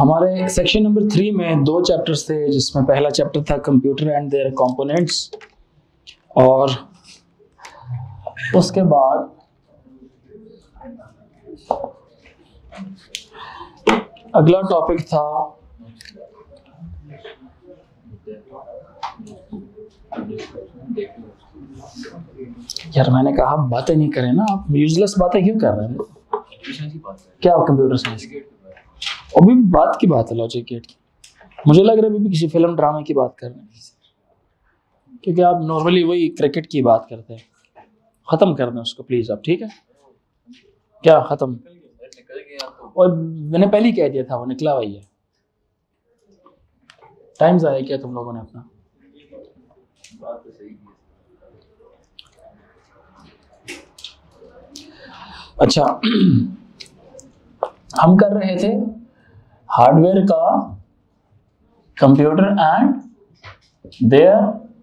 हमारे section number 3 में 2 chapters थे, जिसमें पहला चैप्टर था कंप्यूटर एंड देयर कंपोनेंट्स, और उसके बाद अगला टॉपिक था यार मैंने कहा बातें नहीं करें ना, आप यूजलेस बातें क्यों कर रहे हैं? क्या आप कंप्यूटर साइंस की अभी बात की बात है, लॉजिक गेट की। मुझे लग रहा है अभी भी किसी फिल्म ड्रामे की बात कर रहे हैं, क्योंकि आप नॉर्मली वही क्रिकेट की बात करते हैं। खत्म कर दें उसको प्लीज आप, ठीक है? क्या खत्म? और मैंने पहले ही कह दिया था वो निकला वही है। टाइम ज़ाया किया तुम लोगों ने अपना। अच्छा हम कर रहे थे हार्डवेयर का कंप्यूटर एंड देयर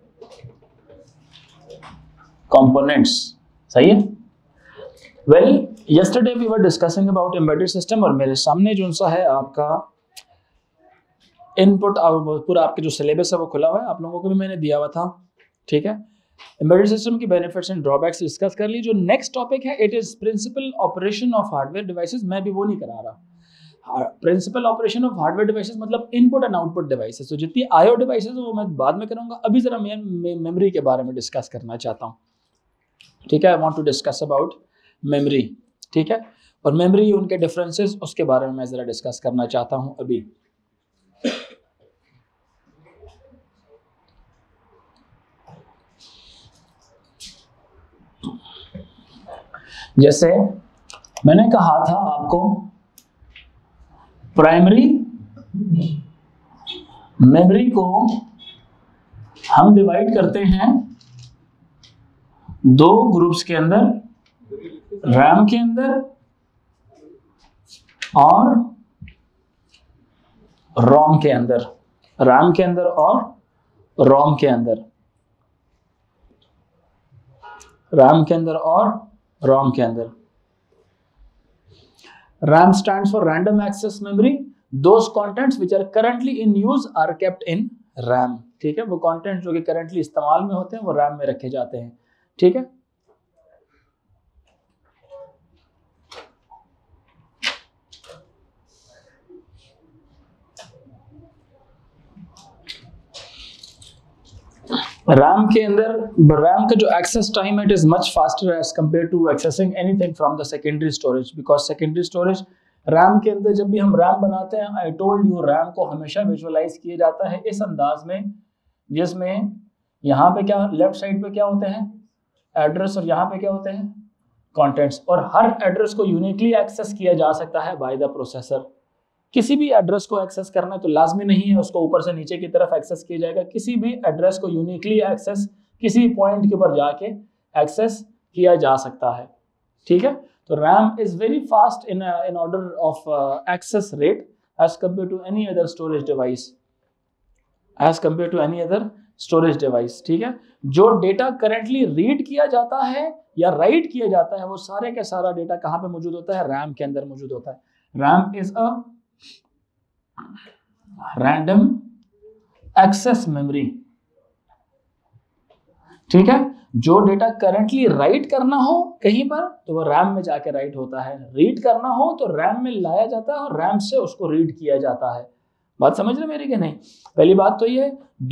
कंपोनेंट्स, सही है? Well yesterday we were discussing about embedded system, और मेरे सामने जो सा है आपका इनपुट, पूरा आपके जो सिलेबस है वो खुला हुआ है, आप लोगों को भी मैंने दिया हुआ था, ठीक है? एम्बेडेड सिस्टम की बेनिफिट्स एंड ड्रॉबैक्स डिस्कस कर ली। जो नेक्स्ट टॉपिक है it is principle operation of hardware devices. मैं भी वो नहीं करा रहा। Principle operation of hardware devices मतलब इनपुट एंड आउटपुट डिवाइसेस। तो जितनी आईओ डिवाइसेस वो मैं बाद में करूंगा, अभी जरा मैं मेमोरी के बारे में डिस्कस करना चाहता हूँ, ठीक है? I want to discuss about memory, ठीक है? और मेमोरी, उनके डिफरेंसेस, उसके बारे में मैं जरा डिस्कस करना चाहता हूँ अभी। जैसे मैंने कहा था आपको, प्राइमरी मेमोरी को हम डिवाइड करते हैं 2 ग्रुप्स के अंदर, रैम के अंदर और रोम के अंदर। रैम के अंदर और रोम के अंदर, रैम के अंदर और रोम के अंदर। RAM stands for random access memory. Those contents which are currently in use are kept in RAM. ठीक है? वो contents जो कि currently इस्तेमाल में होते हैं वो RAM में रखे जाते हैं, ठीक है? RAM के अंदर RAM का जो एक्सेस टाइम है it is much faster as compare to accessing anything from the secondary storage, because secondary storage RAM के अंदर जब भी हम RAM बनाते हैं, आई टोल्ड यू, RAM को हमेशा विजुअलाइज किया जाता है इस अंदाज में जिसमें यहाँ पे क्या, लेफ्ट साइड पे क्या होते हैं, एड्रेस, और यहाँ पे क्या होते हैं, कंटेंट्स। और हर एड्रेस को यूनिकली एक्सेस किया जा सकता है बाय द प्रोसेसर। किसी भी एड्रेस को एक्सेस करना है तो लाजमी नहीं है उसको ऊपर से नीचे की तरफ एक्सेस किया जाएगा। किसी भी एड्रेस को यूनिकली एक्सेस किसी पॉइंट के ऊपर जाके एक्सेस किया जा सकता है, ठीक है? तो RAM is very fast in order of access rate as compare to any other storage device, as compare to any other storage device, ठीक है? जो डेटा करेंटली रीड किया जाता है या राइट किया जाता है वो सारे का सारा डेटा कहाँ पे मौजूद होता है? RAM के अंदर मौजूद होता है। RAM is a random access memory, ठीक है? जो डेटा करंटली राइट करना हो कहीं पर तो वो RAM में जाके राइट होता है, रीड करना हो तो RAM में लाया जाता है और RAM से उसको रीड किया जाता है। बात समझ रहे मेरी कि नहीं? पहली बात तो ये।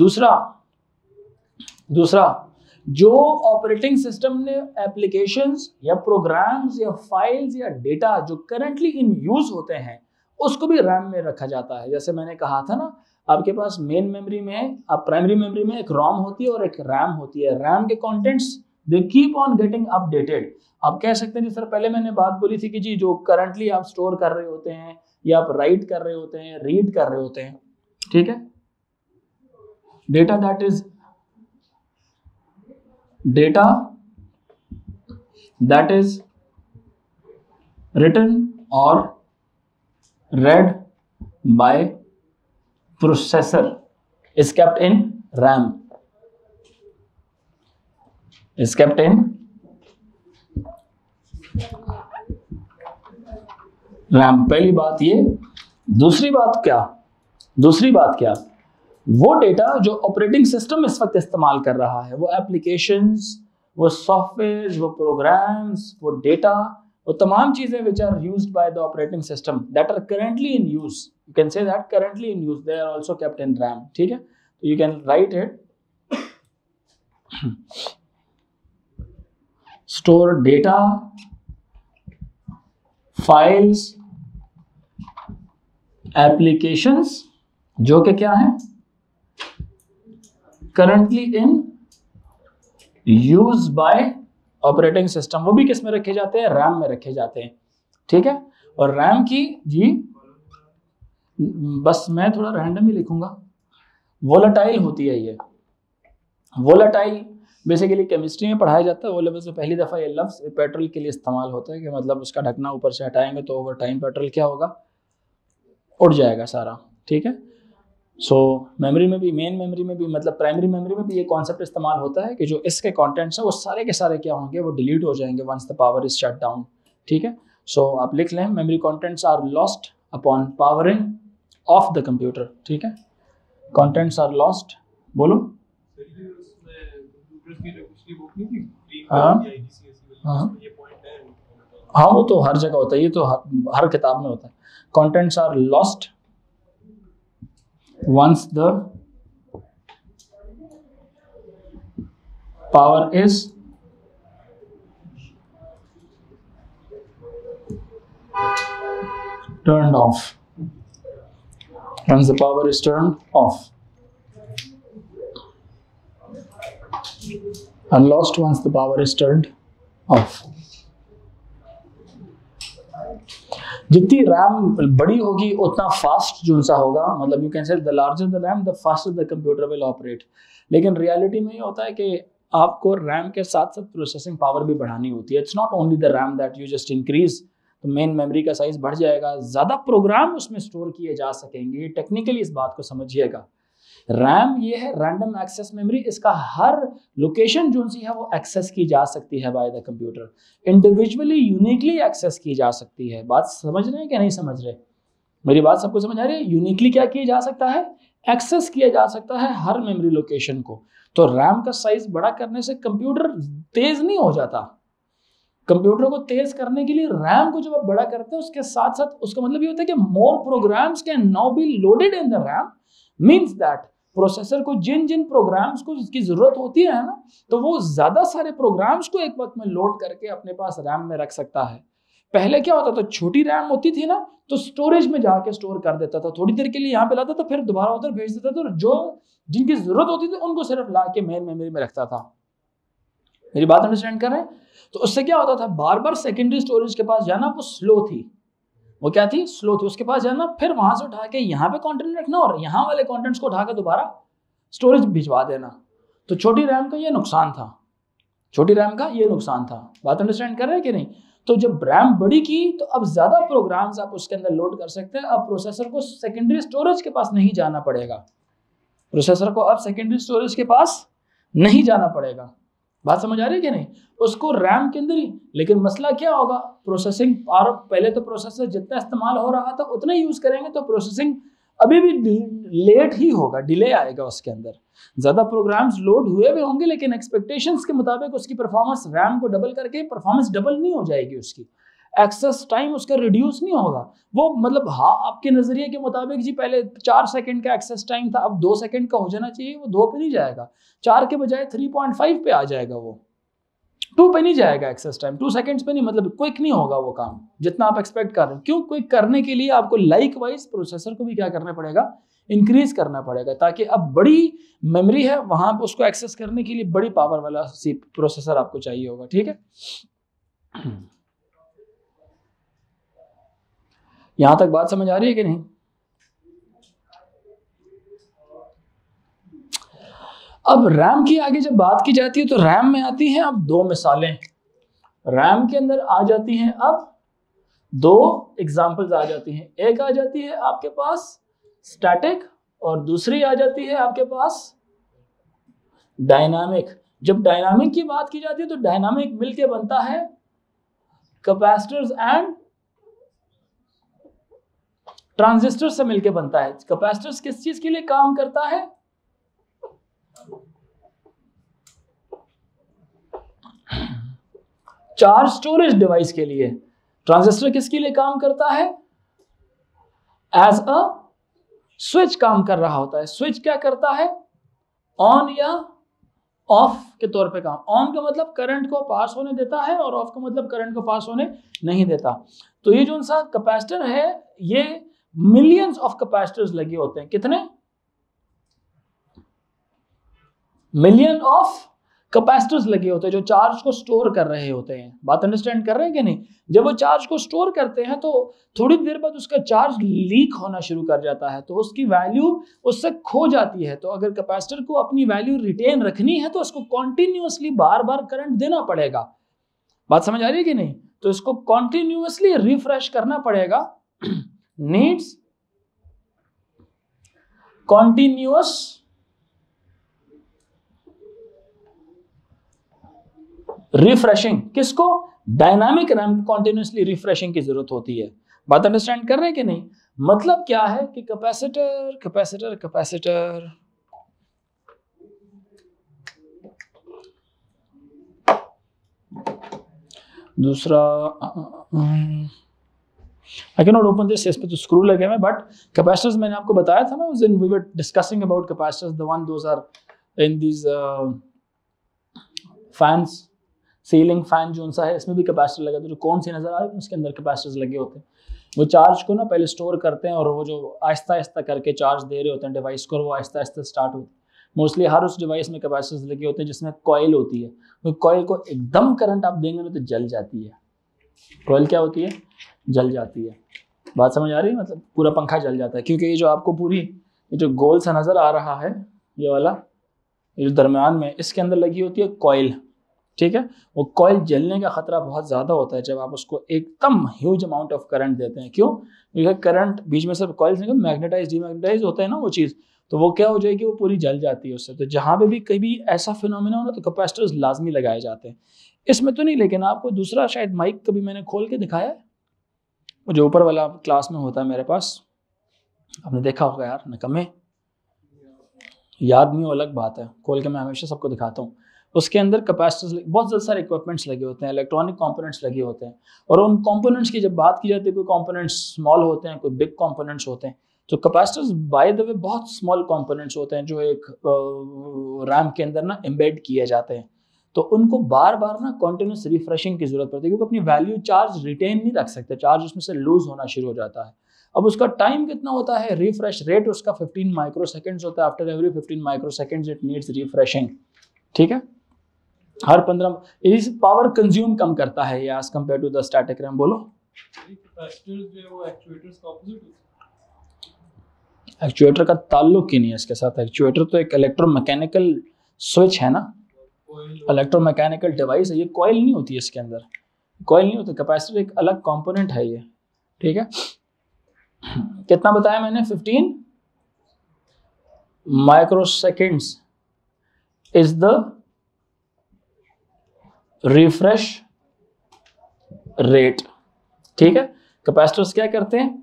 दूसरा जो ऑपरेटिंग सिस्टम ने एप्लीकेशंस या प्रोग्राम्स या फाइल्स या डेटा जो करंटली इन यूज होते हैं उसको भी RAM में रखा जाता है। जैसे मैंने कहा था ना, आपके पास मेन मेमोरी में, आप प्राइमरी मेमोरी में एक ROM होती है और एक RAM होती है। RAM के contents they keep on getting updated. आप कह सकते हैं, जिस तरह पहले मैंने बात बोली थी कि जी जो करंटली आप स्टोर कर रहे होते हैं या आप राइट कर रहे होते हैं, रीड कर रहे होते हैं, ठीक है? डेटा दैट इज रिटन और read by processor is kept in RAM, is kept in RAM। पहली बात ये दूसरी बात क्या, वो डेटा जो ऑपरेटिंग सिस्टम इस वक्त इस्तेमाल कर रहा है, वो एप्लीकेशंस, वो सॉफ्टवेयर, वो प्रोग्राम्स, वो डेटा, वो तमाम चीजें which are used by the operating system that are currently in use, you can say that currently in use, they are also kept in RAM. ठीक है, तो you can write it, store data, files, applications जो कि क्या है, currently in use by operating system. वो भी किस में रखे जाते हैं, रैम में रखे जाते हैं। ठीक है, और रैम की जी बस मैं थोड़ा रैंडम ही लिखूंगा, वोलेटाइल होती है ये। वोलेटाइल बेसिकली केमिस्ट्री में पढ़ाया जाता है। वो लेवल से पहली दफ़ा ये लफ्ज़ पेट्रोल के लिए इस्तेमाल होता है कि मतलब उसका ढकना ऊपर से हटाएंगे तो ओवर टाइम पेट्रोल क्या होगा, उड़ जाएगा सारा। ठीक है, सो मेमोरी में भी, मेन मेमोरी में भी, मतलब प्राइमरी मेमोरी में भी ये कॉन्सेप्ट इस्तेमाल होता है कि जो इसके कंटेंट्स हैं वो सारे के सारे क्या होंगे, वो डिलीट हो जाएंगे once the power is shut down. ठीक है, सो आप लिख लें, memory contents are lost upon powering off the computer. ठीक है, कंटेंट्स आर लॉस्ट, बोलो। हाँ वो तो हर जगह होता है, ये तो हर किताब में होता है। Contents are lost once the power is turned off, once the power is turned off, and lost once the power is turned off। जितनी रैम बड़ी होगी उतना फास्ट जो सा होगा, मतलब you can say the larger the RAM the faster the computer will operate. लेकिन reality में ये होता है कि आपको रैम के साथ साथ प्रोसेसिंग पावर भी बढ़ानी होती है। It's not only the RAM that you just increase, तो मेन मेमोरी का साइज बढ़ जाएगा, ज़्यादा प्रोग्राम उसमें स्टोर किए जा सकेंगे। टेक्निकली इस बात को समझिएगा, रैम ये है रैंडम एक्सेस मेमोरी, इसका हर लोकेशन जो सी है वो एक्सेस की जा सकती है by the computer, individually uniquely access की जा सकती है। बात समझ रहे हैं कि नहीं समझ रहे, मेरी बात सबको समझ आ रही है? यूनिकली क्या किया जा सकता है, एक्सेस किया जा सकता है हर मेमोरी लोकेशन को। तो रैम का साइज बड़ा करने से कंप्यूटर तेज नहीं हो जाता। कंप्यूटर को तेज करने के लिए रैम को जब आप बड़ा करते हैं उसके साथ साथ उसका मतलब ये होता है कि more programs can now be loaded in the RAM, means that processor को जिन जिन प्रोग्राम्स को जिसकी जरूरत होती है ना, तो वो ज्यादा सारे प्रोग्राम्स को एक वक्त में लोड करके अपने पास रैम में रख सकता है। पहले क्या होता था, छोटी रैम होती थी ना, तो स्टोरेज में जाके स्टोर कर देता था, थोड़ी देर के लिए यहाँ पे लाता था, फिर दोबारा उधर भेज देता था, और जो जिनकी जरूरत होती थी उनको सिर्फ ला के मेन मेमोरी में रखता था। मेरी बात अंडरस्टैंड कर रहे हैं? तो उससे क्या होता था, बार बार सेकेंडरी स्टोरेज के पास जाना, वो स्लो थी, वो क्या थी, स्लो थी। उसके पास जाना, फिर वहां से उठा के यहाँ पे कंटेंट रखना और यहाँ वाले कंटेंट्स को उठा के दोबारा स्टोरेज भिजवा देना। तो छोटी रैम का ये नुकसान था, छोटी रैम का ये नुकसान था। बात अंडरस्टैंड कर रहे हैं कि नहीं? तो जब रैम बड़ी की तो अब ज्यादा प्रोग्राम्स आप उसके अंदर लोड कर सकते हैं। अब प्रोसेसर को सेकेंडरी स्टोरेज के पास नहीं जाना पड़ेगा, प्रोसेसर को अब सेकेंडरी स्टोरेज के पास नहीं जाना पड़ेगा। बात समझ आ रही है कि नहीं? उसको रैम के अंदर ही। लेकिन मसला क्या होगा, प्रोसेसिंग पावर, पहले तो प्रोसेसर जितना इस्तेमाल हो रहा था उतना यूज करेंगे तो प्रोसेसिंग अभी भी लेट ही होगा, डिले आएगा उसके अंदर। ज्यादा प्रोग्राम्स लोड हुए भी होंगे लेकिन एक्सपेक्टेशंस के मुताबिक उसकी परफॉर्मेंस, रैम को डबल करके परफॉर्मेंस डबल नहीं हो जाएगी, उसकी एक्सेस टाइम उसका रिड्यूस नहीं होगा। वो मतलब हाँ, आपके नजरिए के मुताबिक जी पहले 4 सेकंड का एक्सेस टाइम था, अब 2 सेकंड का हो जाना चाहिए, वो 2 पे नहीं जाएगा, 4 के बजाय 3.5 पे आ जाएगा, वो 2 पे नहीं जाएगा एक्सेस टाइम, 2 सेकंड्स पे नहीं, मतलब क्विक नहीं होगा वो काम जितना आप एक्सपेक्ट कर रहे हो। क्यों? क्विक करने के लिए आपको लाइक वाइज प्रोसेसर को भी क्या करना पड़ेगा, इंक्रीज करना पड़ेगा, ताकि अब बड़ी मेमोरी है वहां पर उसको एक्सेस करने के लिए बड़ी पावर वाला प्रोसेसर आपको चाहिए होगा। ठीक है, यहां तक बात समझ आ रही है कि नहीं? अब रैम की आगे जब बात की जाती है तो रैम में आती हैं अब 2 मिसालें, रैम के अंदर आ जाती हैं अब 2 एग्जांपल्स आ जाती हैं। एक आ जाती है आपके पास स्टैटिक और दूसरी आ जाती है आपके पास डायनामिक। जब डायनामिक की बात की जाती है तो डायनामिक मिलके बनता है कैपेसिटर्स एंड ट्रांजिस्टर से मिलकर बनता है। कैपेसिटर किस चीज के लिए काम करता है? चार्ज स्टोरेज डिवाइस के लिए। ट्रांजिस्टर किसके लिए काम करता है? एज अ स्विच काम कर रहा होता है। स्विच क्या करता है? ऑन या ऑफ के तौर पे काम। ऑन का मतलब करंट को पास होने देता है और ऑफ का मतलब करंट को पास होने नहीं देता। तो ये जो सा कैपेसिटर है, ये मिलियंस ऑफ कैपेसिटर्स लगे होते हैं। कितने? मिलियन ऑफ कैपेसिटर्स लगे होते हैं जो चार्ज को स्टोर कर रहे होते हैं। बात अंडरस्टैंड कर रहे हैं कि नहीं? जब वो चार्ज को स्टोर करते हैं तो थोड़ी देर बाद उसका चार्ज लीक होना शुरू कर जाता है, तो उसकी वैल्यू उससे खो जाती है। तो अगर कैपेसिटर को अपनी वैल्यू रिटेन रखनी है तो उसको कॉन्टिन्यूअसली बार बार करंट देना पड़ेगा। बात समझ आ रही है कि नहीं? तो इसको कॉन्टिन्यूअसली रिफ्रेश करना पड़ेगा। Needs continuous refreshing. किसको? डायनामिक रैम कॉन्टिन्यूअसली रिफ्रेशिंग की जरूरत होती है। बात अंडरस्टैंड कर रहे हैं कि नहीं? मतलब क्या है कि कैपेसिटर कैपेसिटर कैपेसिटर दूसरा I can not open this, इस पे तो स्क्रू लगे हुए, बट कैपेसिटर्स मैंने आपको बताया था ना उस दिन, we were discussing about capacitors, the one those are in these fans. Ceiling fan जो सा है, इसमें भी कैपेसिटर लगा था। जो कौन सी नजर आ रही है उसके अंदर कैपेसिटर्स लगे होते हैं। वो चार्ज को ना पहले स्टोर करते हैं और वो जो आहिस्ता आहिस्ता करके चार्ज दे रहे होते हैं डिवाइस को, वो आहिस्ता आहिस्ता स्टार्ट होती है। मोस्टली हर उस डिवाइस में कैपेसिटर्स लगे होते हैं जिसमें कॉइल होती है। वो कॉइल को एकदम करंट आप देंगे ना तो जल जाती है। कॉइल क्या होती है? जल जाती है। बात समझ आ रही है? मतलब पूरा पंखा जल जाता है, क्योंकि ये जो आपको पूरी ये जो गोल सा नज़र आ रहा है, ये वाला, ये जो दरम्यान में इसके अंदर लगी होती है कॉइल। ठीक है? वो कॉइल जलने का खतरा बहुत ज़्यादा होता है जब आप उसको एकदम ह्यूज अमाउंट ऑफ करंट देते हैं। क्यों? क्योंकि करंट बीच में से कॉइल से मैग्नेटाइज डीमैग्नेटाइज होता है ना वो चीज़, तो वो क्या हो जाएगी? वो पूरी जल जाती है उससे। तो जहाँ पे भी कभी ऐसा फिनोमेना हो ना तो कैपेसिटर्स लाजमी लगाए जाते हैं। इसमें तो नहीं, लेकिन आपको दूसरा शायद माइक कभी मैंने खोल के दिखाया है, वो जो ऊपर वाला क्लास में होता है मेरे पास, आपने देखा होगा यार, नकम्मे याद नहीं हो अलग बात है, खोल के मैं हमेशा सबको दिखाता हूँ। उसके अंदर कैपेसिटर्स, बहुत सारे इक्विपमेंट्स लगे होते हैं, इलेक्ट्रॉनिक कंपोनेंट्स लगे होते हैं, और उन कंपोनेंट्स की जब बात की जाती है, कोई कंपोनेंट्स स्मॉल होते हैं, कोई बिग कंपोनेंट्स होते हैं। तो कैपेसिटर्स बाय द वे बहुत स्मॉल कंपोनेंट्स होते हैं जो एक रैम के अंदर ना एम्बेड किए जाते हैं। तो उनको बार बार ना कॉन्टिन्यूस रिफ्रेशिंग की जरूरत पड़ती है, क्योंकि अपनी वैल्यू चार्ज रिटेन नहीं रख सकते, चार्ज उसमें से लूज होना शुरू हो जाता है। अब उसका टाइम कितना होता है? रिफ्रेश रेट उसका 15 माइक्रोसेकंड्स होता है। After every 15 microseconds it needs refreshing. ठीक है? हर 15 इस पावर कंज्यूम कम करता है ये as compare to the static RAM. बोलो। एक्चुएटर का ताल्लुक ही नहीं है इसके साथ। एक्चुएटर तो एक इलेक्ट्रोमैकेनिकल स्विच है ना, इलेक्ट्रोमैकेनिकल डिवाइस है। ये कॉइल नहीं होती है इसके अंदर, कॉइल नहीं होती। कैपेसिटर एक अलग कंपोनेंट है ये। ठीक है? कितना बताया मैंने? 15 microseconds is the refresh rate. ठीक है? कैपेसिटर्स क्या करते हैं?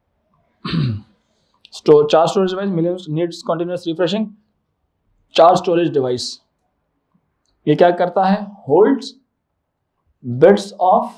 Charge storage device millions needs continuous refreshing. Charge storage device ये क्या करता है? Holds bits of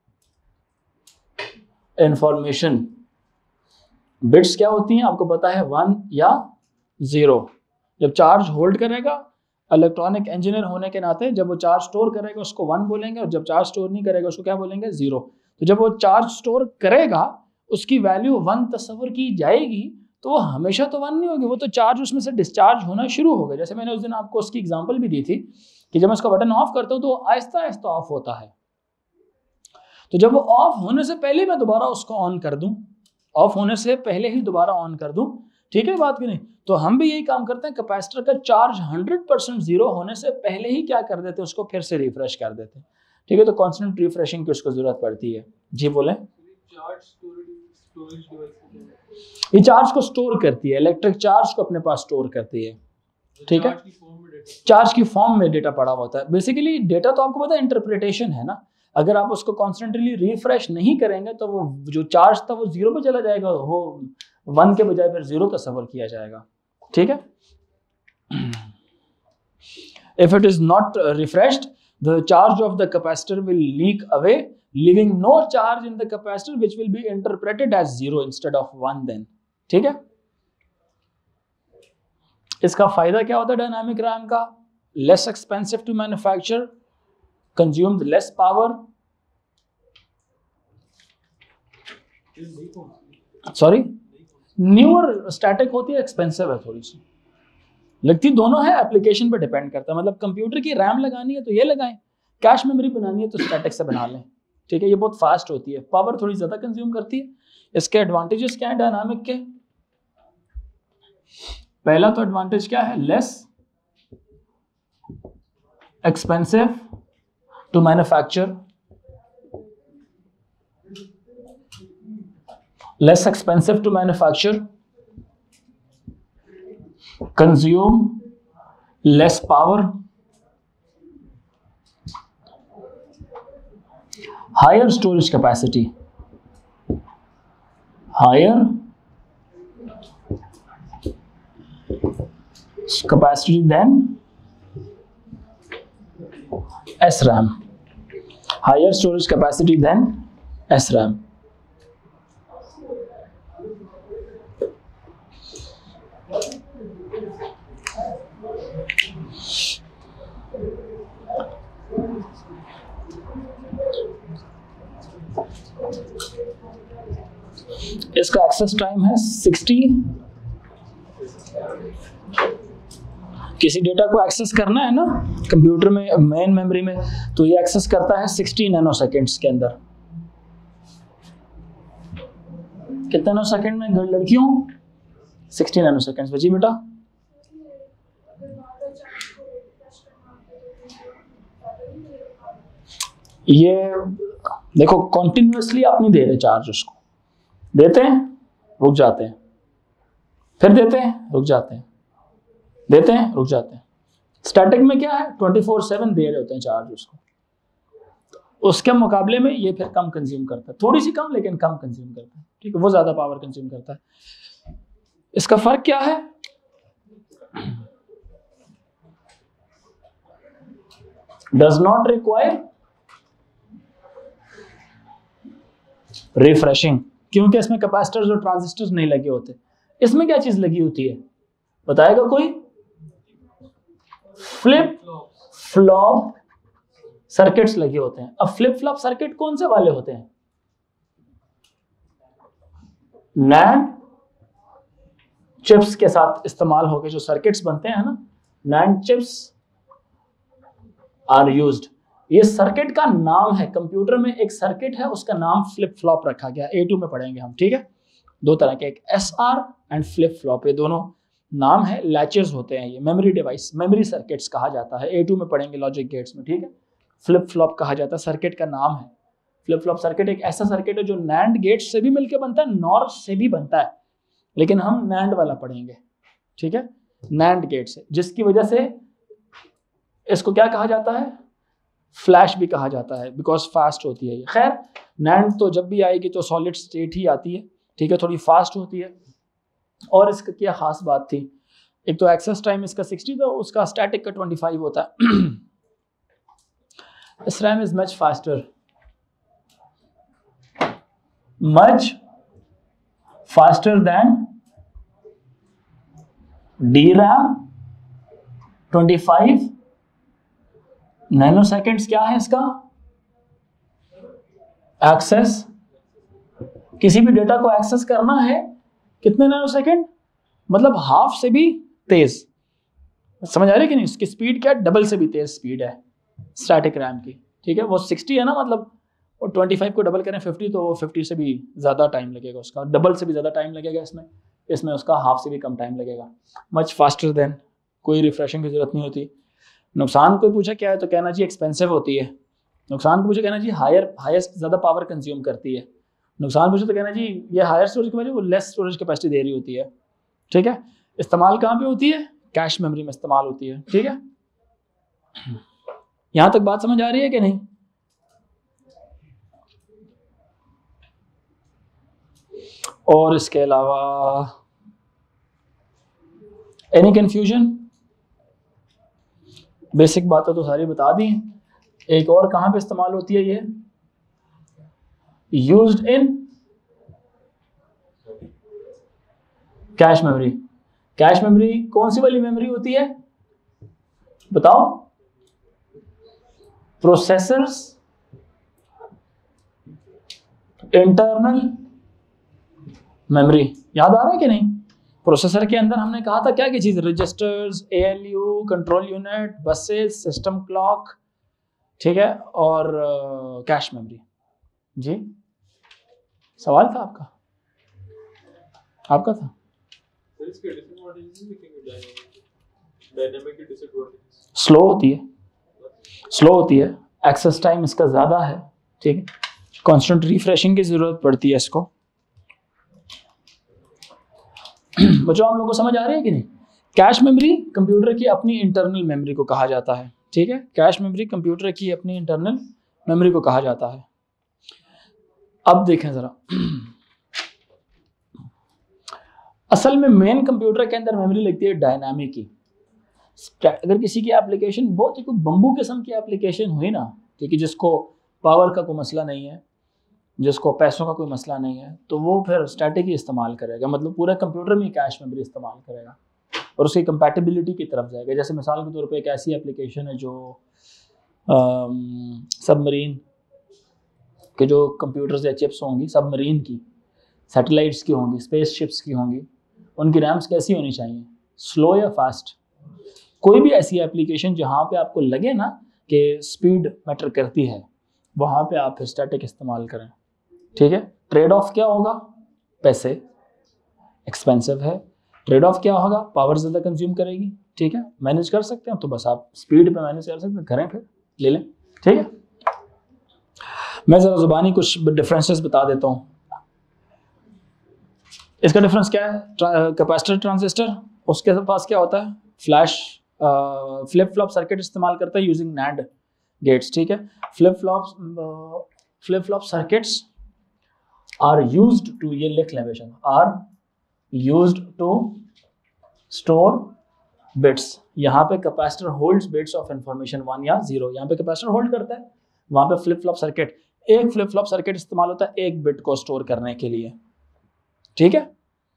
information. Bits क्या होती हैं आपको पता है? 1 या 0। जब चार्ज होल्ड करेगा, इलेक्ट्रॉनिक इंजीनियर होने के नाते जब वो चार्ज स्टोर करेगा उसको 1 बोलेंगे, और जब चार्ज स्टोर नहीं करेगा उसको क्या बोलेंगे? 0। तो जब वो चार्ज स्टोर करेगा उसकी वैल्यू 1 तस्वर की जाएगी, तो वो हमेशा तो 1 नहीं होगी, वो तो चार्ज उसमें से डिस्चार्ज होना शुरू होगा। जैसे मैंने उस दिन आपको उसकी एग्जांपल भी दी थी कि जब मैं इसका बटन ऑफ करता हूँ तो आहिस्ता आहिस्ता ऑफ होता है। तो जब वो ऑफ होने से पहले मैं दोबारा उसको ऑन कर दूं, ऑफ होने से पहले ही दोबारा ऑन कर दूं, ठीक है बात की नहीं? तो हम भी यही काम करते हैं। कैपेसिटर का चार्ज 100% 0 होने से पहले ही क्या कर देते हैं? उसको फिर से रिफ्रेश कर देते हैं। ठीक है? तो कांस्टेंट रिफ्रेशिंग की उसको जरूरत पड़ती है। जी बोले। ये चार्ज को स्टोर करती है, इलेक्ट्रिक चार्ज को अपने पास स्टोर करती है। ठीक है? चार्ज की फॉर्म में डेटा पड़ा होता है। बेसिकली डेटा तो आपको पता है इंटरप्रिटेशन है ना। अगर आप उसको कॉन्स्टेंटली रिफ्रेश नहीं करेंगे तो वो जो चार्ज था वो 0 पे चला जाएगा, वो 1 के बजाय फिर 0 तस्वर किया जाएगा। ठीक है। If it is not refreshed, the charge of the capacitor will leak away, leaving no charge in the capacitor, which will be interpreted as 0 instead of 1 then। ठीक है। इसका फायदा क्या होता है डायनामिक रैम का? Less expensive to manufacture, consumed less power, sorry newer static होती है, एक्सपेंसिव है थोड़ी सी, लगती दोनों है, एप्लीकेशन पे डिपेंड करता है। मतलब कंप्यूटर की रैम लगानी है तो ये लगाएं, कैश मेमोरी बनानी है तो स्टैटिक से बना लें। ठीक है, ये बहुत फास्ट होती है, पावर थोड़ी ज़्यादा कंज्यूम करती है। इसके एडवांटेजेस क्या है डायनामिक के? पहला तो एडवांटेज क्या है? Less expensive to manufacture, less expensive to manufacture, consume less power, higher storage capacity, higher capacity than SRAM, higher storage capacity than SRAM। इसका एक्सेस टाइम है 60। किसी डेटा को एक्सेस करना है ना कंप्यूटर में, मेन मेमोरी में, तो ये एक्सेस करता है 60 नैनो सेकेंड्स के अंदर। कितने नैनो सेकेंड में लड़कियों? 60 नैनो सेकेंड्स। बची बेटा? ये देखो कॉन्टिन्यूसली आप नहीं दे रहे चार्ज, उसको देते हैं रुक जाते हैं, फिर देते हैं रुक जाते हैं, देते हैं रुक जाते हैं। स्टैटिक में क्या है? 24/7 दे रहे होते हैं चार्ज उसको। उसके मुकाबले में ये फिर कम कंज्यूम करता है, थोड़ी सी कम लेकिन कम कंज्यूम करता है। ठीक है, वो ज्यादा पावर कंज्यूम करता है। इसका फर्क क्या है? डज नॉट रिक्वायर रिफ्रेशिंग, क्योंकि इसमें कैपेसिटर्स और ट्रांजिस्टर्स नहीं लगे होते। इसमें क्या चीज लगी होती है बताएगा कोई? फ्लिप फ्लॉप सर्किट्स लगे होते हैं। अब फ्लिप फ्लॉप सर्किट कौन से वाले होते हैं? नैंड चिप्स के साथ इस्तेमाल होकर जो सर्किट्स बनते हैं ना, नैंड चिप्स आर यूज्ड। ये सर्किट का नाम है, कंप्यूटर में एक सर्किट है उसका नाम फ्लिप फ्लॉप रखा गया। A2 में पढ़ेंगे हम। ठीक है, दो तरह के, एक SR एंड फ्लिप फ्लॉप, ये दोनों नाम है, लैचेस होते हैं। ये मेमोरी डिवाइस, मेमोरी सर्किट्स कहा जाता है। A2 में पढ़ेंगे लॉजिक गेट्स में। ठीक है, फ्लिप फ्लॉप कहा जाता है, सर्किट का नाम है। फ्लिप फ्लॉप सर्किट एक ऐसा सर्किट है जो नैंड गेट से भी मिलकर बनता है, नॉर से भी बनता है, लेकिन हम नैंड वाला पढ़ेंगे। ठीक है, नैंड गेट से, जिसकी वजह से इसको क्या कहा जाता है? फ्लैश भी कहा जाता है, बिकॉज फास्ट होती है ये। खैर, नैंड तो जब भी आएगी तो सॉलिड स्टेट ही आती है। ठीक है, थोड़ी फास्ट होती है। और इसका क्या खास बात थी? एक तो एक्सेस टाइम इसका 60 था, उसका स्टैटिक का 25 होता है। SRAM is much faster, much faster than DRAM। 25 nanoseconds क्या है इसका एक्सेस? किसी भी डेटा को एक्सेस करना है कितने नैनो सेकेंड? मतलब हाफ से भी तेज। समझ आ रही है कि नहीं? इसकी स्पीड क्या है? डबल से भी तेज स्पीड है स्टैटिक रैम की। ठीक है, वो 60 है ना, मतलब वो 25 को डबल करें 50, तो वो 50 से भी ज़्यादा टाइम लगेगा उसका, डबल से भी ज़्यादा टाइम लगेगा इसमें उसका हाफ से भी कम टाइम लगेगा। मच फास्टर देन, कोई रिफ्रेशिंग की जरूरत नहीं होती। नुकसान कोई पूछा क्या है तो कहना चाहिए एक्सपेंसिव होती है। नुकसान को पूछे कहना चाहिए हाईएस्ट ज़्यादा पावर कंज्यूम करती है। नुकसान पूछे तो कहना चाहिए ये हायर स्टोरेज की वजह वो लेस स्टोरेज कैपेसिटी दे रही होती है। ठीक है, इस्तेमाल कहाँ पे होती है? कैश मेमोरी में इस्तेमाल होती है। ठीक है, यहाँ तक बात समझ आ रही है कि नहीं? और इसके अलावा एनी कंफ्यूजन? बेसिक बातें तो सारी बता दी। एक और कहाँ पे इस्तेमाल होती है ये? Used in cache memory. Cache memory कौन सी वाली मेमोरी होती है बताओ? Processors internal memory. याद आ रहा है कि नहीं? प्रोसेसर के अंदर हमने कहा था क्या क्या चीज? Registers, ALU, control unit, buses, system clock, ठीक है, और कैश मेमोरी। जी सवाल था आपका? आपका था? स्लो होती है, स्लो होती है, एक्सेस टाइम इसका ज़्यादा है, ठीक है, कांस्टेंट रिफ्रेशिंग की ज़रूरत पड़ती है इसको। बच्चों आप लोगों को समझ आ रही है कि नहीं? कैश मेमोरी कंप्यूटर की अपनी इंटरनल मेमोरी को कहा जाता है, ठीक है, कैश मेमोरी कंप्यूटर की अपनी इंटरनल मेमोरी को कहा जाता है। अब देखें ज़रा, असल में मेन कंप्यूटर के अंदर मेमोरी लगती है डायनामिक की। अगर किसी की एप्लीकेशन बहुत ही कोई बम्बू किस्म की एप्लीकेशन हुई ना, ठीक है, जिसको पावर का कोई मसला नहीं है, जिसको पैसों का कोई मसला नहीं है, तो वो फिर स्टैटिक ही इस्तेमाल करेगा, मतलब पूरे कंप्यूटर में कैश मेमोरी इस्तेमाल करेगा और उसकी कंपैटिबिलिटी की तरफ जाएगा। जैसे मिसाल के तौर पे एक ऐसी एप्लीकेशन है जो सबमरीन के जो कंप्यूटर्स या चिप्स होंगी, सबमरीन की, सैटेलाइट्स की होंगी, स्पेस शिप्स की होंगी, उनकी रैम्स कैसी होनी चाहिए? स्लो या फास्ट? कोई भी ऐसी एप्लीकेशन जहाँ पे आपको लगे ना कि स्पीड मैटर करती है, वहाँ पे आप स्टैटिक इस्तेमाल करें, ठीक है। ट्रेड ऑफ क्या होगा? पैसे एक्सपेंसिव है, ट्रेड ऑफ क्या होगा? पावर ज़्यादा कंज्यूम करेगी, ठीक है। मैनेज कर सकते हैं तो बस आप स्पीड पे मैनेज कर सकते हैं, करें फिर ले लें, ठीक है। मैं ज़रा ज़ुबानी कुछ डिफरेंसेस बता देता हूँ। इसका डिफरेंस क्या है? कैपेसिटर ट्रांजिस्टर, उसके पास क्या होता है? फ्लैश फ्लिप फ्लॉप सर्किट इस्तेमाल करता है यूजिंग नैंड गेट्स, ठीक है। Flip flop circuits are used to, ये लिख लें बेशक, are used to store bits. यहाँ पे capacitor holds bits of information 1 या 0, यहाँ पे कैपेसिटर होल्ड करता है, वहाँ पे फ्लिप फ्लॉप सर्किट, एक फ्लिप फ्लॉप सर्किट इस्तेमाल होता है एक बिट को स्टोर करने के लिए, ठीक है।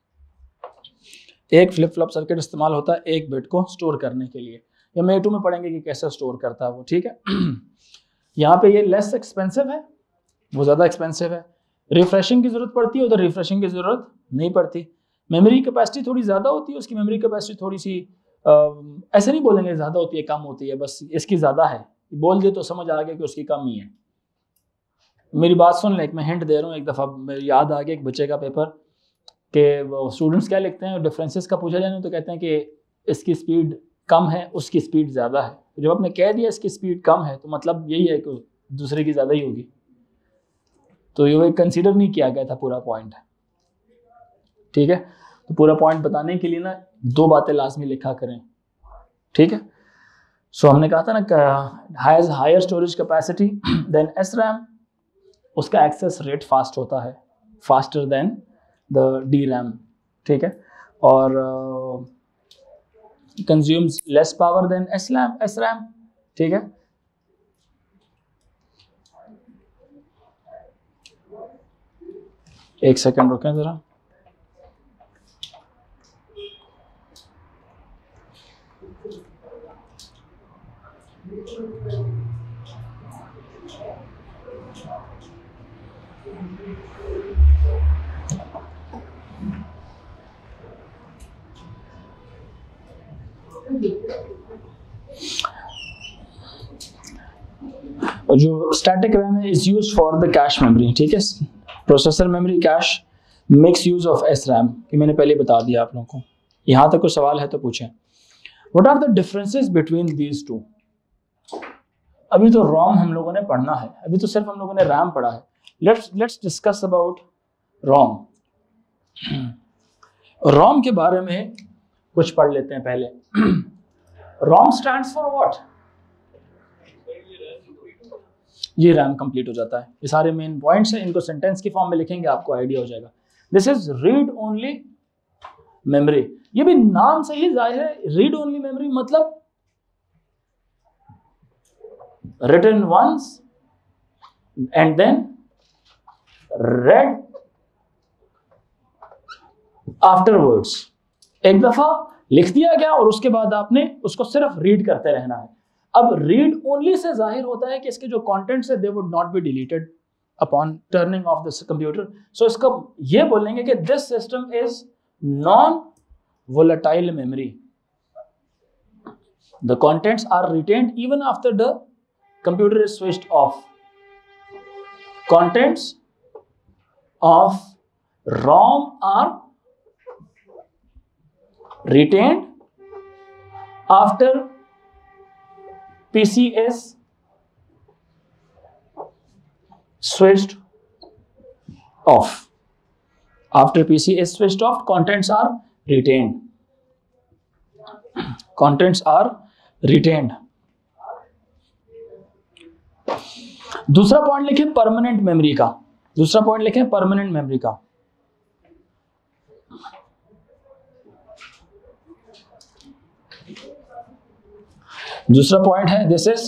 एक फ्लिप फ्लॉप सर्किट इस्तेमाल होता है एक बिट को स्टोर करने के लिए। या हम A2 में पढ़ेंगे कि कैसे स्टोर करता है वो, ठीक है। यहाँ पे ये लेस एक्सपेंसिव है, वो ज़्यादा एक्सपेंसिव है। रिफ्रेशिंग की ज़रूरत पड़ती है, उधर रिफ्रेशिंग की ज़रूरत नहीं पड़ती। मेमोरी कैपेसिटी थोड़ी ज़्यादा होती है, उसकी मेमोरी कैपेसिटी थोड़ी सी ऐसे नहीं बोलेंगे ज़्यादा होती है कम होती है, बस इसकी ज़्यादा है, बोल दे तो समझ आ गया कि उसकी कम ही है। मेरी बात सुन ले, मैं हिंट दे रहा हूँ। एक दफ़ा मेरे याद आ गया एक बच्चे का पेपर कि स्टूडेंट्स क्या लिखते हैं, डिफरेंसेस का पूछा जाए तो कहते हैं कि इसकी स्पीड कम है, उसकी स्पीड ज़्यादा है। तो जब आपने कह दिया इसकी स्पीड कम है तो मतलब यही है कि दूसरे की ज़्यादा ही होगी, तो ये कंसीडर नहीं किया गया था पूरा पॉइंट, ठीक है। तो पूरा पॉइंट बताने के लिए ना दो बातें लाजमी लिखा करें, ठीक है। सो हमने कहा था ना, has higher storage capacity than SRAM, उसका एक्सेस रेट फास्ट होता है, फास्टर देन द DRAM, ठीक है। और consumes less power than SRAM, ठीक है। एक सेकंड रुकें ज़रा। जो स्टैटिक रैम है is used for the cache memory, ठीक है। Processor memory cache makes use of SRAM, कि मैंने पहले बता दिया आप लोगों को। यहाँ तक कोई सवाल है तो पूछें। What are the differences between these two? अभी तो रोम हम लोगों ने पढ़ना है, अभी तो सिर्फ हम लोगों ने रैम पढ़ा है। Let's discuss about ROM. ROM के बारे में कुछ पढ़ लेते हैं पहले। ROM stands for what? ये रैम कंप्लीट हो जाता है। ये सारे मेन पॉइंट्स हैं, इनको सेंटेंस की फॉर्म में लिखेंगे आपको आइडिया हो जाएगा। This is read only memory. ये भी नाम से ही जाहिर है, रीड ओनली मेमोरी मतलब written once and then read afterwards। एक दफा लिख दिया गया और उसके बाद आपने उसको सिर्फ रीड करते रहना है। अब रीड ओनली से जाहिर होता है कि इसके जो कंटेंट्स है they would not be deleted upon turning off this computer. So इसका ये बोलेंगे कि this system is non volatile memory. The contents are retained even after the computer is switched off. Contents of ROM are retained after PC is switched off. After PC is switched off, contents are retained. Contents are retained. दूसरा point लिखें permanent memory का। दूसरा point लिखें permanent memory का। दूसरा point है this is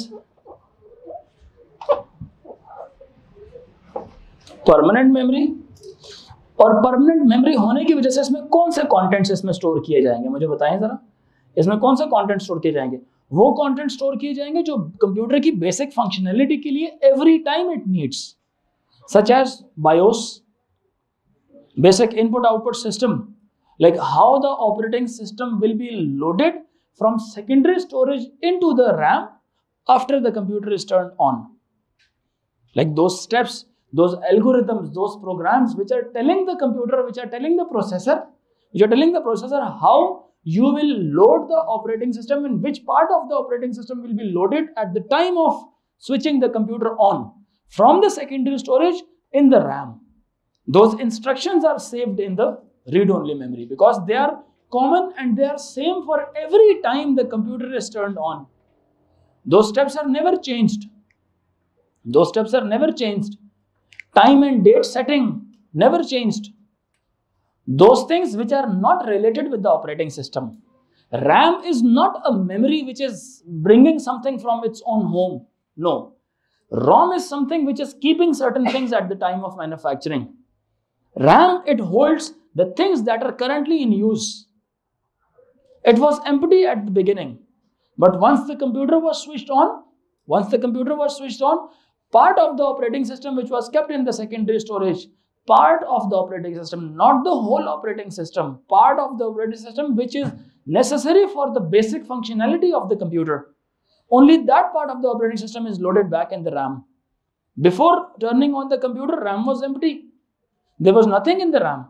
permanent memory. और permanent memory होने की वजह से इसमें कौन से कंटेंट्स इसमें स्टोर किए जाएंगे, मुझे बताएं जरा। इसमें कौन से कंटेंट स्टोर किए जाएंगे? वो कंटेंट स्टोर किए जाएंगे जो कंप्यूटर की बेसिक फंक्शनैलिटी के लिए every time it needs, such as BIOS, basic input output system, like how the operating system will be loaded from secondary storage into the RAM after the computer is turned on. Like those steps, those algorithms, those programs which are telling the computer, which are telling the processor how you will load the operating system and which part of the operating system will be loaded at the time of switching the computer on from the secondary storage in the RAM. Those instructions are saved in the read-only memory because they are common and they are same for every time the computer is turned on. Those steps are never changed. Those steps are never changed. Time and date setting never changed. Those things which are not related with the operating system. RAM is not a memory which is bringing something from its own home. No. ROM is something which is keeping certain things at the time of manufacturing. RAM, it holds the things that are currently in use. It was empty at the beginning, but once the computer was switched on, part of the operating system which was kept in the secondary storage, part of the operating system, not the whole operating system, part of the operating system which is necessary for the basic functionality of the computer, only that part of the operating system is loaded back in the RAM. Before turning on the computer, RAM was empty. There was nothing in the RAM.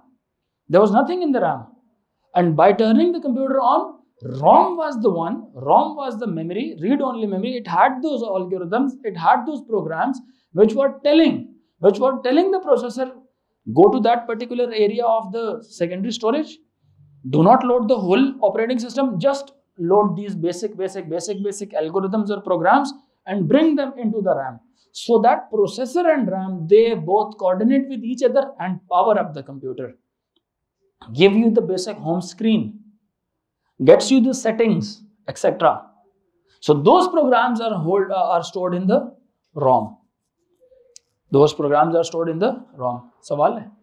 And by turning the computer on, ROM was the memory, read-only memory. It had those algorithms, it had those programs which were telling the processor, go to that particular area of the secondary storage. Do not load the whole operating system. Just load these basic algorithms or programs and bring them into the RAM. So that processor and RAM, they both coordinate with each other and power up the computer. Give you the basic home screen, gets you the settings, etc. So those programs are stored in the ROM. Those programs are stored in the ROM. सवाल है?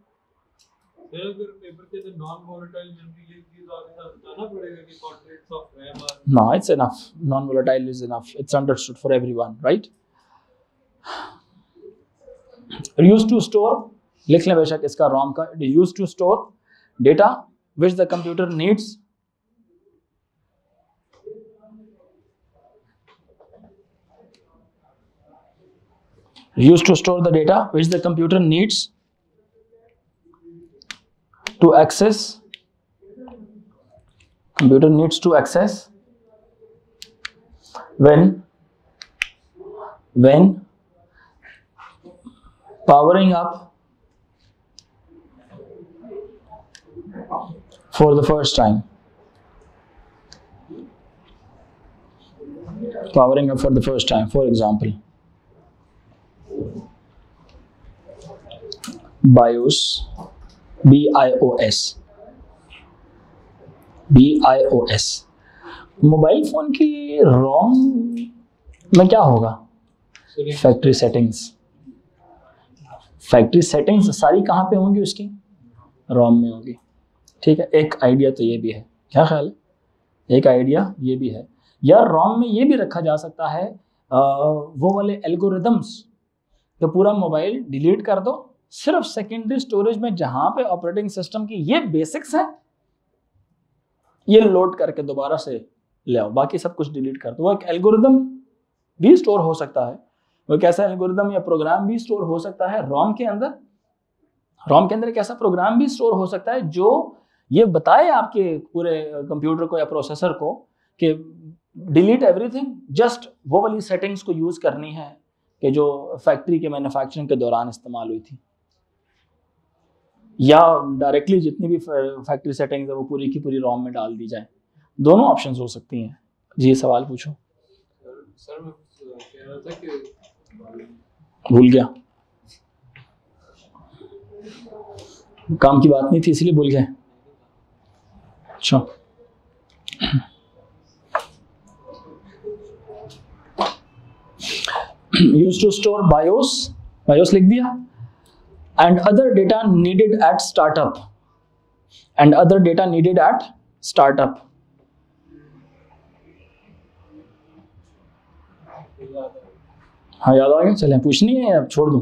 No, it's enough. Non-volatile is enough. It's understood for everyone, right? Used to store, लिख लें बेशक इसका ROM का. It is used to store data which the computer needs. Used to store the data which the computer needs to access. Computer needs to access when powering up for the first time. Powering up for the first time, for example, BIOS BIOS, BIOS। Mobile phone की ROM में क्या होगा? Factory settings. Factory settings सारी कहाँ पे होंगी उसकी? रोम में होगी। ठीक है, एक आइडिया तो ये भी है, क्या ख्याल है? एक आइडिया ये भी है। या रोम में ये भी रखा जा सकता है वो वाले एल्गोरिदम्स, तो पूरा मोबाइल डिलीट कर दो, सिर्फ सेकेंडरी स्टोरेज में जहां पे ऑपरेटिंग सिस्टम की ये बेसिक्स हैं ये लोड करके दोबारा से ले आओ, बाकी सब कुछ डिलीट कर दो। वो एक एल्गोरिदम भी स्टोर हो सकता है, वो एक ऐसा एल्गोरिदम या प्रोग्राम भी स्टोर हो सकता है रोम के अंदर। रोम के अंदर एक ऐसा प्रोग्राम भी स्टोर हो सकता है जो ये बताए आपके पूरे कंप्यूटर को या प्रोसेसर को कि डिलीट एवरीथिंग, जस्ट वो वाली सेटिंग्स को यूज करनी है कि जो फैक्ट्री के मैन्युफैक्चरिंग के दौरान इस्तेमाल हुई थी, या डायरेक्टली जितनी भी फैक्ट्री सेटिंग्स है वो पूरी की पूरी रोम में डाल दी जाए। दोनों ऑप्शंस हो सकती हैं। जी सवाल पूछो। सर मैं कह रहा था कि भूल गया, काम की बात नहीं थी इसलिए भूल गए। अच्छा, यूज्ड टू स्टोर बायोस लिख दिया, and other data needed at startup, and other data needed at startup। हाँ याद आ गया, चलें पूछनी है अब छोड़ दूं?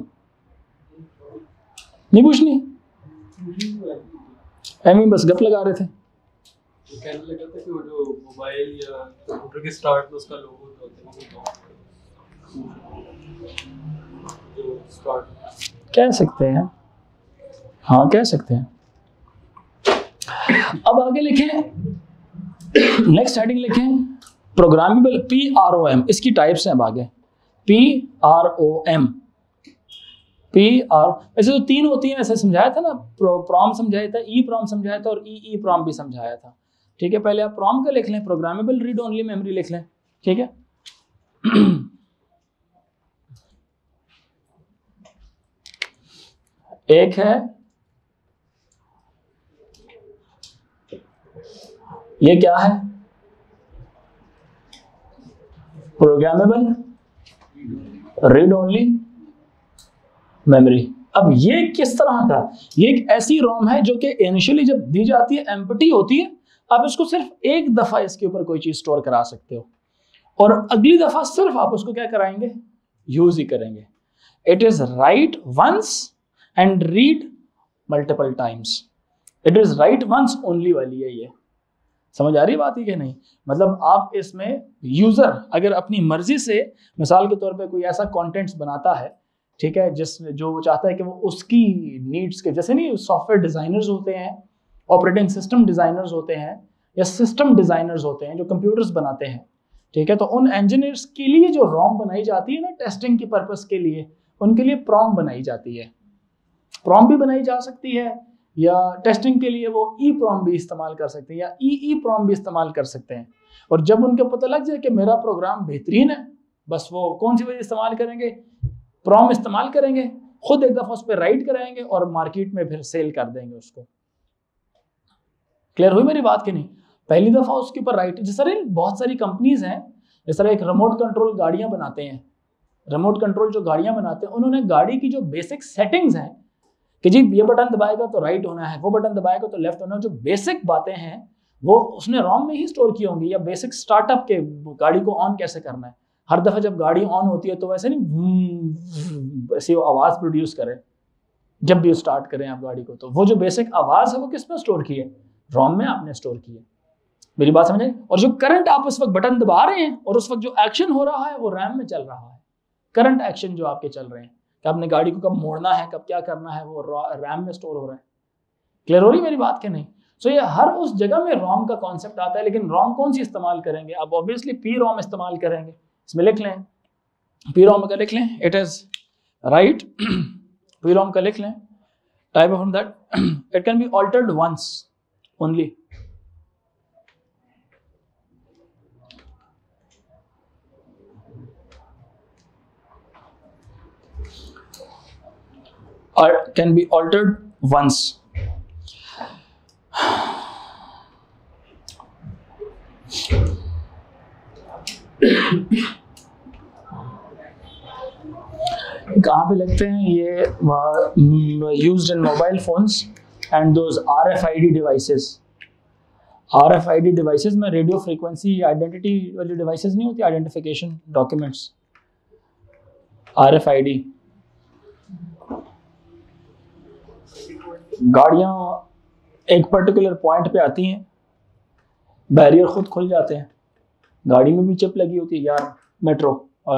नहीं पूछनी, एमी बस गप लगा रहे थे। तो कहने लगा था कि वो जो मोबाइल या कंप्यूटर के स्टार्ट में उसका लोगो होता है जो स्टार्ट कह सकते हैं, हाँ कह सकते हैं। अब आगे लिखें, नेक्स्ट हेडिंग लिखें प्रोग्रामेबल PROM। इसकी टाइप्स हैं अब आगे, PROM। वैसे तो तीन होती हैं, ऐसे समझाया था ना, प्रॉम समझाया था, EPROM समझाया था और EEPROM भी समझाया था। ठीक है, पहले आप प्रॉम का लिख लें, प्रोग्रामेबल रीड ओनली मेमोरी लिख लें। ठीक है, एक है ये, क्या है? Programmable read only memory. अब ये किस तरह का? ये एक ऐसी रोम है जो कि इनिशियली जब दी जाती है एम्प्टी होती है, आप इसको सिर्फ एक दफा इसके ऊपर कोई चीज स्टोर करा सकते हो और अगली दफा सिर्फ आप उसको क्या कराएंगे? यूज ही करेंगे। It is write once and read multiple times. It is write once only वाली है ये। समझ आ रही बात है कि नहीं? मतलब आप इसमें यूजर अगर अपनी मर्जी से मिसाल के तौर पे कोई ऐसा कंटेंट्स बनाता है, ठीक है, जो वो चाहता है कि वो उसकी नीड्स के, जैसे नहीं सॉफ्टवेयर डिजाइनर्स होते हैं, ऑपरेटिंग सिस्टम डिजाइनर्स होते हैं, या सिस्टम डिजाइनर्स होते हैं जो कंप्यूटर्स बनाते हैं। ठीक है, तो उन इंजीनियर्स के लिए जो रोम बनाई जाती है ना टेस्टिंग की पर्पस के लिए, उनके लिए प्रॉम बनाई जाती है। प्रॉम भी बनाई जा सकती है, या टेस्टिंग के लिए वो EPROM भी इस्तेमाल कर सकते हैं, या EEPROM भी इस्तेमाल कर सकते हैं। और जब उनको पता लग जाए कि मेरा प्रोग्राम बेहतरीन है, बस वो कौन सी वजह इस्तेमाल करेंगे? प्रॉम इस्तेमाल करेंगे, खुद एक दफा उस पर राइट कराएंगे और मार्केट में फिर सेल कर देंगे उसको। क्लियर हुई मेरी बात कि नहीं? पहली दफा उसके ऊपर राइट, जिस तरह बहुत सारी कंपनीज हैं, जिस तरह एक रिमोट कंट्रोल गाड़ियां बनाते हैं, रिमोट कंट्रोल जो गाड़ियां बनाते हैं, उन्होंने गाड़ी की जो बेसिक सेटिंग्स हैं कि जी ये बटन दबाएगा तो राइट होना है, वो बटन दबाएगा तो लेफ्ट होना है, जो बेसिक बातें हैं वो उसने रोम में ही स्टोर की होंगी, या बेसिक स्टार्टअप के गाड़ी को ऑन कैसे करना है। हर दफा जब गाड़ी ऑन होती है तो वैसे नहीं ऐसी आवाज प्रोड्यूस करे जब भी स्टार्ट करें आप गाड़ी को, तो वो जो बेसिक आवाज है वो किस में स्टोर की है? रोम में आपने स्टोर की है। मेरी बात समझ आई? और जो करंट आप उस वक्त बटन दबा रहे हैं और उस वक्त जो एक्शन हो रहा है वो रैम में चल रहा है। करंट एक्शन जो आपके चल रहे हैं कि आपने गाड़ी को कब मोड़ना है, कब क्या करना है, वो रैम में स्टोर हो रहा है। क्लियर हो रही मेरी बात के नहीं? सो ये हर उस जगह में रोम का कॉन्सेप्ट आता है, लेकिन रोम कौन सी इस्तेमाल करेंगे? अब ऑब्वियसली PROM इस्तेमाल करेंगे। इसमें लिख लें, PROM का लिख लें, इट इज राइट। PROM का लिख लें, type of that it can be altered once only. or can be altered once। कहाँ पे लगते हैं ये? Used in mobile phones and those RFID devices. RFID devices में रेडियो फ्रीक्वेंसी आइडेंटिटी वाली डिवाइसेस नहीं होती, आइडेंटिफिकेशन डॉक्यूमेंट्स, RFID। गाड़ियाँ एक पर्टिकुलर पॉइंट पे आती हैं, बैरियर खुद खुल जाते हैं। गाड़ी में भी चिप लगी होती है यार, मेट्रो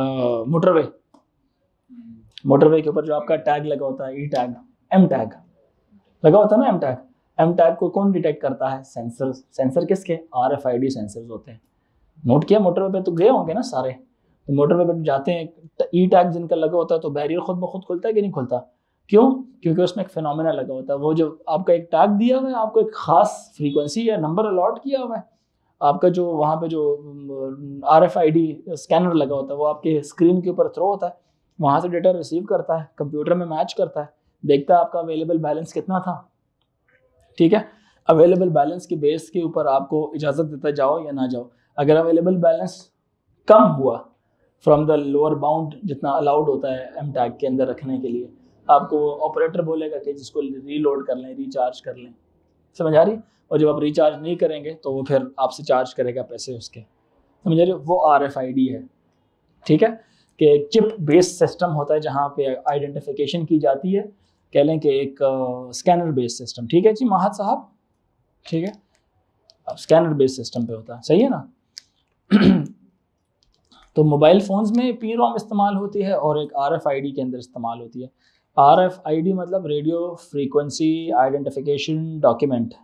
मोटरवे के ऊपर जो आपका टैग लगा होता है, ई टैग, एम टैग लगा होता है ना। एम टैग को कौन डिटेक्ट करता है? सेंसर किसके? RFID सेंसर्स होते हैं। नोट किया? मोटरवे पे तो गए होंगे ना सारे, तो मोटरवे पे जाते हैं, ई टैग जिनका लगा होता है तो बैरियर खुद ब खुद खुलता है कि नहीं खुलता? क्यों? क्योंकि उसमें एक फिनोमेना लगा होता है। वो जो आपका एक टैग दिया हुआ है, आपको एक खास फ्रीक्वेंसी या नंबर अलॉट किया हुआ है, आपका जो वहाँ पे जो RFID स्कैनर लगा होता है वो आपके स्क्रीन के ऊपर थ्रो होता है, वहाँ से डेटा रिसीव करता है, कंप्यूटर में मैच करता है, देखता है आपका अवेलेबल बैलेंस कितना था। ठीक है, अवेलेबल बैलेंस के बेस के ऊपर आपको इजाज़त देता है जाओ या ना जाओ। अगर अवेलेबल बैलेंस कम हुआ फ्रॉम द लोअर बाउंड जितना अलाउड होता है एम टैग के अंदर रखने के लिए, आपको ऑपरेटर बोलेगा कि जिसको रीलोड कर लें, रिचार्ज कर लें। समझ आ रही? और जब आप रिचार्ज नहीं करेंगे तो वो फिर आपसे चार्ज करेगा पैसे उसके। समझ आ रही? वो RFID है। ठीक है, कि एक चिप बेस्ड सिस्टम होता है जहाँ पे आइडेंटिफिकेशन की जाती है, कह लें कि एक स्कैनर बेस्ड सिस्टम। ठीक है जी महाद साहब, ठीक है, अब स्कैनर बेस्ड सिस्टम पे होता है, सही है ना। तो मोबाइल फ़ोन्स में PROM इस्तेमाल होती है और एक RFID के अंदर इस्तेमाल होती है। RFID मतलब radio frequency identification document.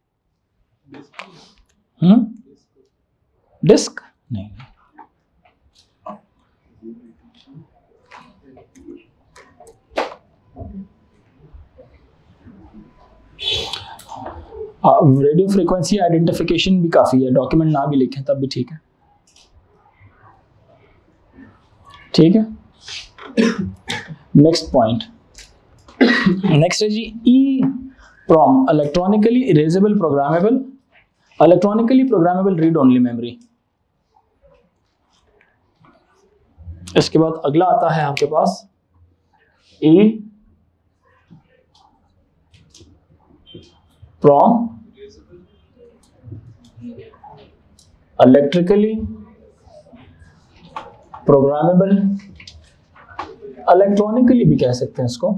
Disk नहीं, रेडियो फ्रीक्वेंसी आइडेंटिफिकेशन भी काफ़ी है, डॉक्यूमेंट ना भी लिखें तब भी ठीक है। ठीक है, नेक्स्ट पॉइंट, नेक्स्ट है जी EPROM, electronically erasable programmable, electronically programmable read only memory. इसके बाद अगला आता है आपके पास EPROM, इलेक्ट्रिकली प्रोग्रामेबल, इलेक्ट्रॉनिकली भी कह सकते हैं इसको।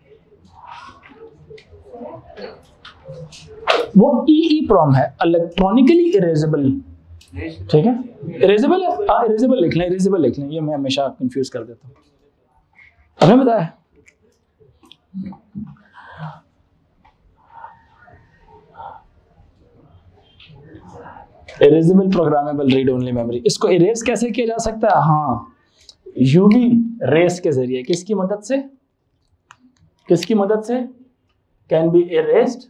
वो EEPROM है, इलेक्ट्रॉनिकली इरेजेबल। ठीक है, इरेजेबल है, हाँ इरेजेबल लिख लें, इरेजेबल लिख लें, ये मैं हमेशा कंफ्यूज कर देता हूँ। आपने बताया erasable programmable read only memory. इसको इरेज कैसे किया जा सकता है? हाँ, UV रेस के जरिए। किसकी मदद से? किसकी मदद से? Can be erased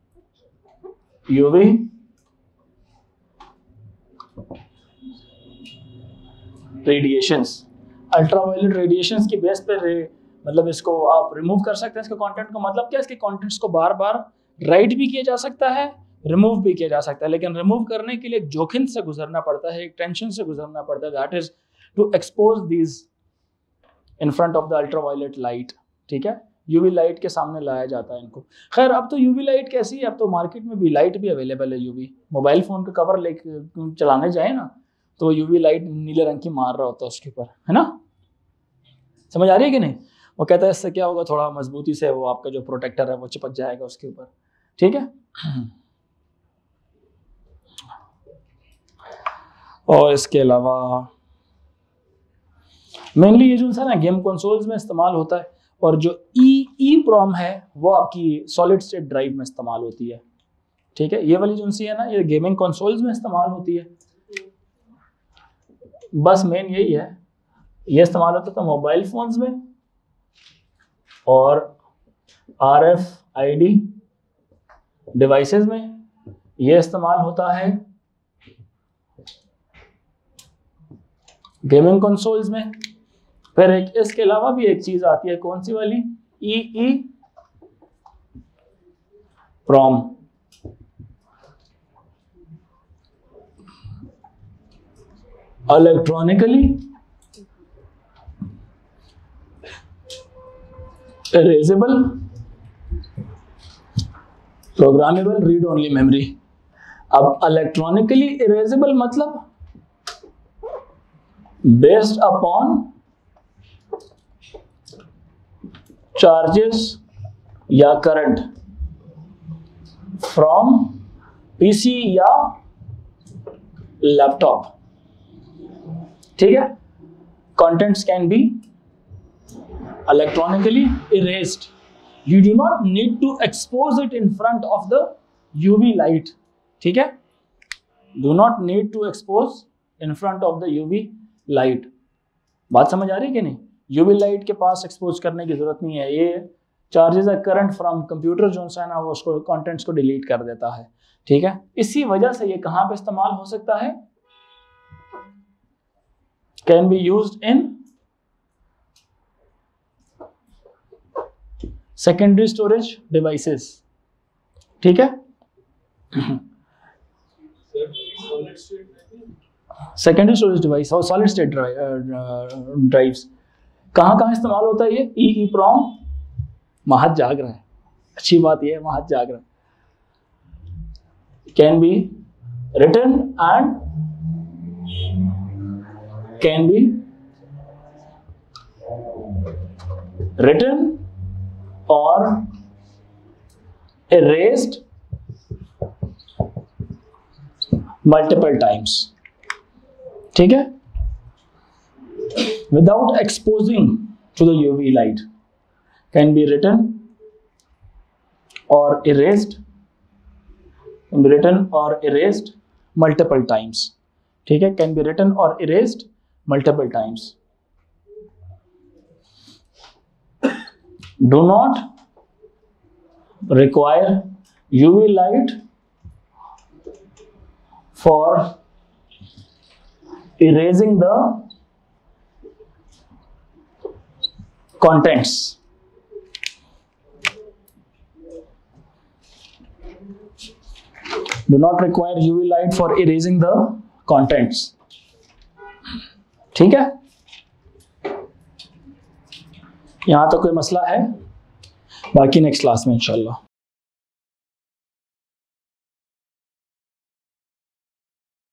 UV radiations, ultraviolet radiations की बेस पे मतलब इसको आप रिमूव कर सकते हैं। इसके कंटेंट का मतलब क्या है? इसके कंटेंट्स को बार बार राइट भी किया जा सकता है, रिमूव भी किया जा सकता है, लेकिन रिमूव करने के लिए एक जोखिम से गुजरना पड़ता है, एक टेंशन से गुजरना पड़ता है, that is to expose these in front of the ultraviolet light. ठीक है, UV लाइट के सामने लाया जाता है इनको। खैर अब तो UV लाइट कैसी है, अब तो मार्केट में भी लाइट भी अवेलेबल है UV। मोबाइल फ़ोन का कवर लेके चलाने जाए ना तो UV लाइट नीले रंग की मार रहा होता है उसके ऊपर, है ना। समझ आ रही है कि नहीं? वो कहता है इससे क्या होगा, थोड़ा मजबूती से वो आपका जो प्रोटेक्टर है वो चिपक जाएगा उसके ऊपर। ठीक है, और इसके अलावा मेनली ये जो सा ना गेम कंसोल्स में इस्तेमाल होता है, और जो EEPROM है वो आपकी सॉलिड स्टेट ड्राइव में इस्तेमाल होती है। ठीक है, ये वाली जो सी है ना, ये गेमिंग कंसोल्स में इस्तेमाल होती है। बस मेन यही है, ये इस्तेमाल होता था मोबाइल फोन्स में, और RFID डिवाइसेस में ये इस्तेमाल होता है, गेमिंग कंसोल्स में। फिर एक इसके अलावा भी एक चीज आती है, कौन सी वाली? EEPROM, electronically erasable programmable read only memory. अब electronically erasable मतलब based upon charges या current from PC या लैपटॉप. ठीक है. Contents can be electronically erased. You do not need to expose it in front of the UV light. ठीक है. Do not need to expose in front of the UV light. बात समझ आ रही है कि नहीं? UV लाइट के पास expose करने की जरूरत नहीं है. ये charges a current from computer जो है ना वो उसको कंटेंट्स को डिलीट कर देता है. ठीक है. इसी वजह से ये कहां पे इस्तेमाल हो सकता है? Can be used in secondary storage devices. ठीक है. सेकेंडरी स्टोरेज डिवाइस और सॉलिड स्टेट ड्राइव्स कहां कहां इस्तेमाल होता है? ये EEPROM महज जाग रहा है. अच्छी बात यह है महज जाग रहा है. Can be written and can be written और erased multiple times. ठीक है. Without exposing to the UV light, can be written or erased, multiple times. ठीक है. Can be written or erased multiple times. Do not require UV light for erasing the contents. Do not require UV light for erasing the contents. ठीक है. यहां तो कोई मसला है? बाकी नेक्स्ट क्लास में इंशाल्लाह.